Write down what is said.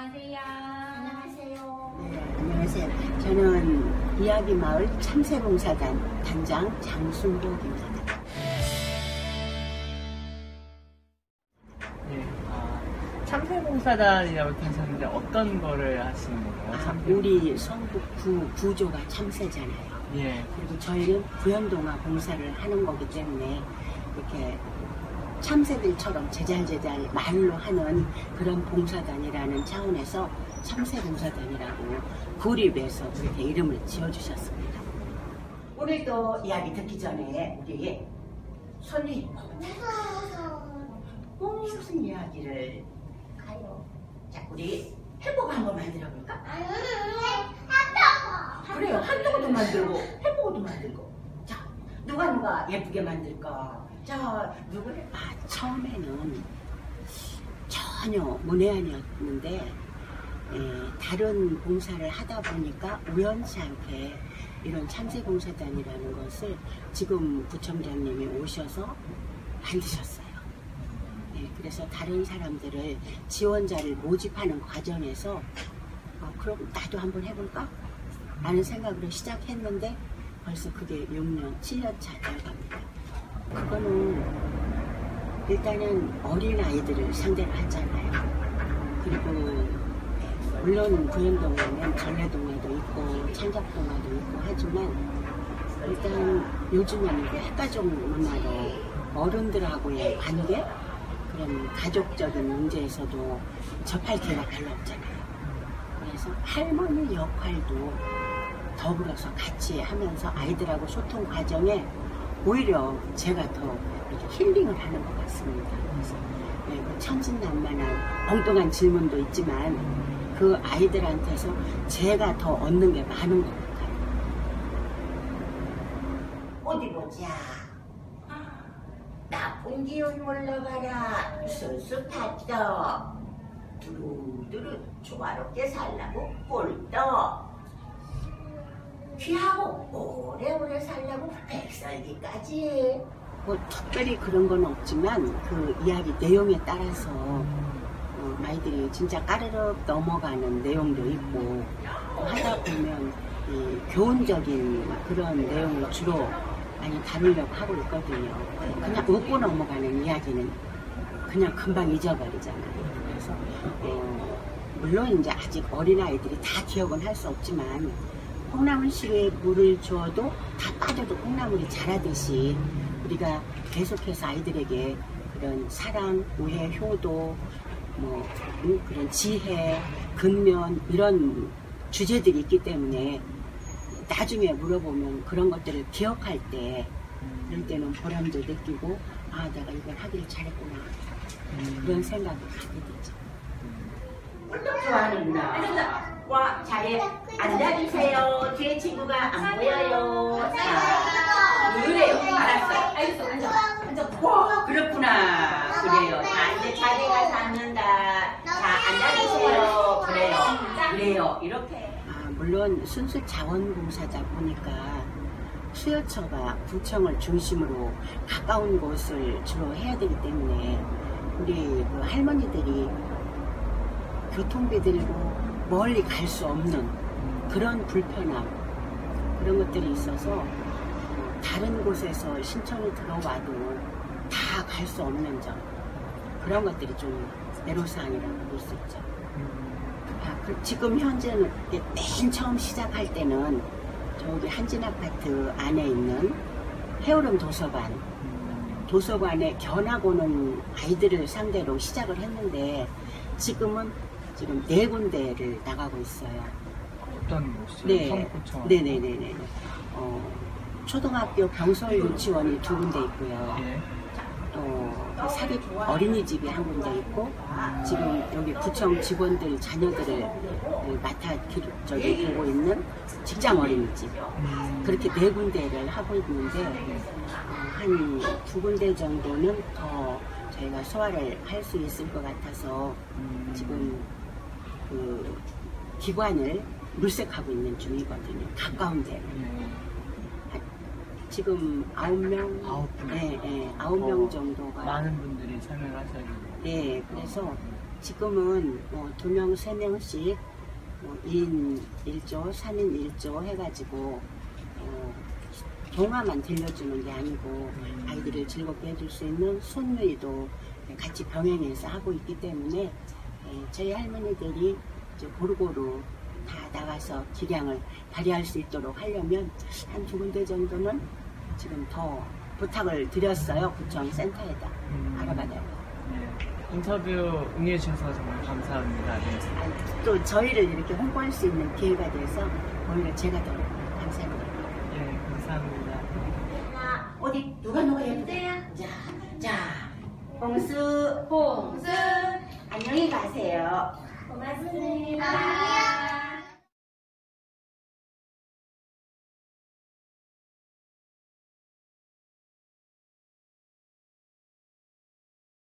안녕하세요. 안녕하세요. 네, 안녕하세요. 저는 이야기마을 참새봉사단 단장 장순복입니다. 네, 참새봉사단이라고 하셨는데 어떤 거를 하시는 건가요? 우리 성북 구조가 참새잖아요. 예. 그리고 저희는 구현동화 봉사를 하는 거기 때문에 이렇게 참새들처럼 제잘제잘 말로 하는 그런 봉사단이라는 차원에서 참새봉사단이라고 구립해서 그렇게 이름을 지어주셨습니다. 오늘도 이야기 듣기 전에 우리 손님 무슨 이야기를 가요? 자, 우리 햄버거 한번 만들어 볼까? 그래요. 핫도그도 만들고 햄버거도 만들고. 자, 누가 예쁘게 만들까? 자, 누구를? 처음에는 전혀 문외한이었는데 다른 봉사를 하다 보니까 우연치 않게 이런 참새봉사단이라는 것을 지금 구청장님이 오셔서 만드셨어요. 그래서 다른 사람들을 지원자를 모집하는 과정에서 그럼 나도 한번 해볼까? 라는 생각으로 시작했는데 벌써 그게 6년, 7년 차 돼갑니다. 그거는 일단은 어린아이들을 상대로 하잖아요. 그리고 물론 구현동화는 전래동화도 있고 창작동화도 있고 하지만 일단 요즘에는 핵가족 문화로 어른들하고의 관계, 그런 가족적인 문제에서도 접할 기회가 별로 없잖아요. 그래서 할머니 역할도 더불어서 같이 하면서 아이들하고 소통 과정에 오히려 제가 더 이렇게 힐링을 하는 것 같습니다. 그래서 천진난만한 엉뚱한 질문도 있지만 그 아이들한테서 제가 더 얻는 게 많은 것 같아요. 어디 보자. 나쁜 기운 물러가라. 술술 탔어. 두루두루 조화롭게 살라고 꿀떡. 귀하고 오래오래 살라고 백살기까지. 뭐 특별히 그런 건 없지만 그 이야기 내용에 따라서 아이들이 진짜 까르륵 넘어가는 내용도 있고 하다 보면 교훈적인 그런 내용을 주로 많이 다루려고 하고 있거든요. 그냥 웃고 넘어가는 이야기는 그냥 금방 잊어버리잖아요. 그래서 물론 이제 아직 어린아이들이 다 기억은 할 수 없지만 콩나물시루에 물을 주어도 다 빠져도 콩나물이 자라듯이 우리가 계속해서 아이들에게 그런 사랑, 우애, 효도, 그런 지혜, 근면 이런 주제들이 있기 때문에 나중에 물어보면 그런 것들을 기억할 때 그럴 때는 보람도 느끼고 내가 이걸 하기를 잘했구나 그런 생각을 하게 되죠. 꿀떡 좋아하는구나. 와, 자리에 앉아주세요. 뒤에 친구가 안 보여요. 자, 그래요. 알았어요. 알겠어. 앉아. 와, 그렇구나. 그래요. 자, 이제 자리에 가서 앉는다. 자, 앉아주세요. 그래요. 이렇게. 물론 순수 자원봉사다 보니까 수요처가 구청을 중심으로 가까운 곳을 주로 해야 되기 때문에 우리 그 할머니들이 교통비 들고 멀리 갈 수 없는 그런 불편함, 그런 것들이 있어서 다른 곳에서 신청이 들어와도 다 갈 수 없는 점, 그런 것들이 좀 애로사항이라고 볼 수 있죠. 지금 현재는 맨 처음 시작할 때는 저기 한진아파트 안에 있는 해오름 도서관에 견학 오는 아이들을 상대로 시작을 했는데 지금 4군데를 나가고 있어요. 어떤 곳이요? 네. 성구청? 네네네네. 초등학교 병설 유치원이 2군데 있고요. 예. 또 사립 어린이집이 1군데 있고 지금 여기 구청 직원들 자녀들을 맡아 보고 있는 직장 어린이집 그렇게 4군데를 하고 있는데 한 2군데 정도는 더 저희가 소화를 할 수 있을 것 같아서 지금 그 기관을 물색하고 있는 중이거든요. 가까운 데를. 지금 9명, 9명 정도가 많은 분들이 참여를 하셔야겠네요. 네, 그래서 지금은 2명, 3명씩 2인 1조, 3인 1조 해가지고 동화만 들려주는 게 아니고 아이들을 즐겁게 해줄 수 있는 손놀이도 같이 병행해서 하고 있기 때문에 저희 할머니들이 이제 고루고루 다 나가서 기량을 발휘할 수 있도록 하려면 한 2군데 정도는 지금 더 부탁을 드렸어요. 구청 센터에다 알아봐달라고. 네. 인터뷰 응해주셔서 정말 감사합니다. 네. 또 저희를 이렇게 홍보할 수 있는 기회가 돼서 오히려 제가 더 감사합니다. 예, 감사합니다. 어디 누가 예쁘대요? 자, 봉수, 봉수 안녕히 가세요. 고맙습니다. 안녕.